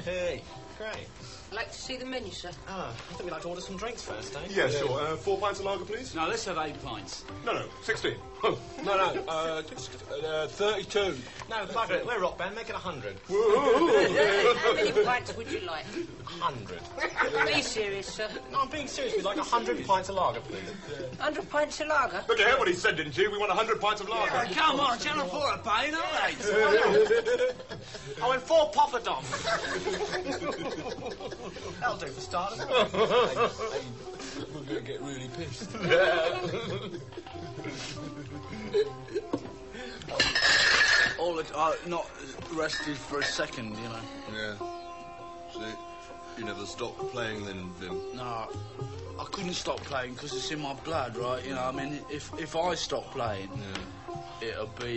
Hey, great. I'd like to see the menu, sir. Ah, I think we'd like to order some drinks first, eh? Yeah, sure. 4 pints of lager, please? No, let's have 8 pints. No, 16. No, 32. No, bugger it. We're rock band. Make it 100. How many pints would you like? 100. Be serious, sir. No, I'm being serious. We'd like 100 pints of lager, please. 100 pints of lager? Look, you heard what he said, didn't you? We want 100 pints of lager. Yeah, come on, Channel 4 are paying, aren't they? I want 4 poppadoms. That'll do for starters. We're going to get really pissed. Not rested for a second, you know. Yeah. So, you never stopped playing then, Vim? No, I couldn't stop playing because it's in my blood, right? You know, I mean, if I stop playing, it'll be